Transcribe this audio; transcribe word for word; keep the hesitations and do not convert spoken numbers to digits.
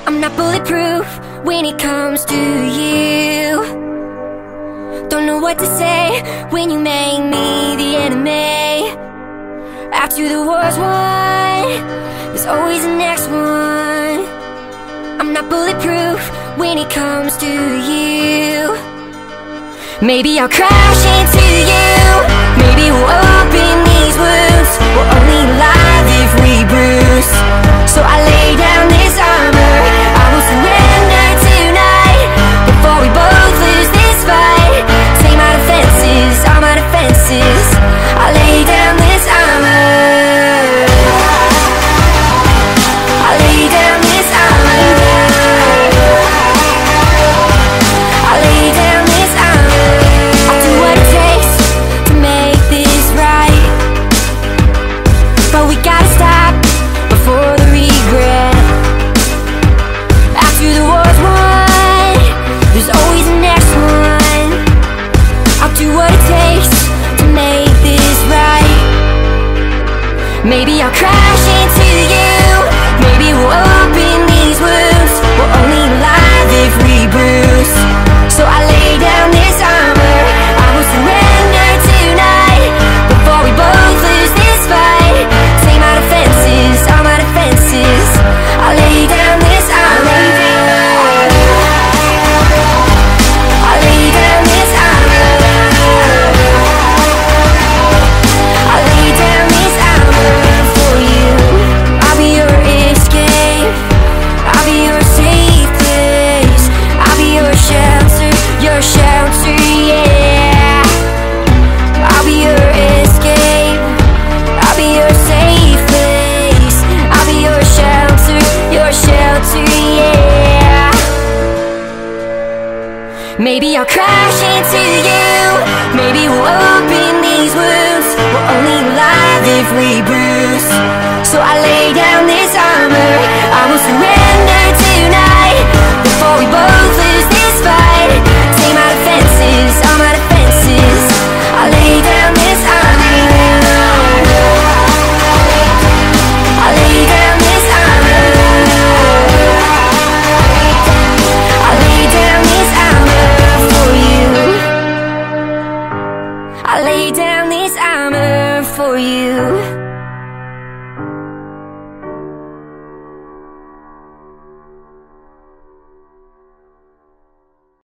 I'm not bulletproof when it comes to you. Don't know what to say when you make me the enemy. After the war's won, there's always the next one. I'm not bulletproof when it comes to you. Maybe I'll crash into you. Maybe we'll open these wounds. We're only alive if we bruise. So I lay down this armor. I will surrender tonight before we both lose this fight. Take my defenses, all my defenses. I lay down this armor. I lay down this armor. I lay down this armor. I'll do what it takes to make this right, but we gotta stop before the regret. After the war's won, there's always the next one. I'll do what it takes to make this right. Maybe I'll crash into you. Maybe we'll open these wounds. We're only alive if we bruise. So I lay down this armor. I will surrender tonight before we both lose this fight. Take my defenses, all my defenses. I lay down this armor. I lay down this armor. I lay down this armor for you. I'll be your escape. I'll be your safe place. I'll be your shelter, your shelter, yeah. I'll be your escape. I'll be your safe place. I'll be your shelter, your shelter, yeah. Maybe I'll crash into you. Maybe we'll open these wounds. We're only alive if we bruise. So I lay down this armor. I will surrender tonight before we both lose this fight. Take my defenses, all my defenses. I lay down this armor. I lay down this armor. I lay down this armor for you. I lay down this armor for you.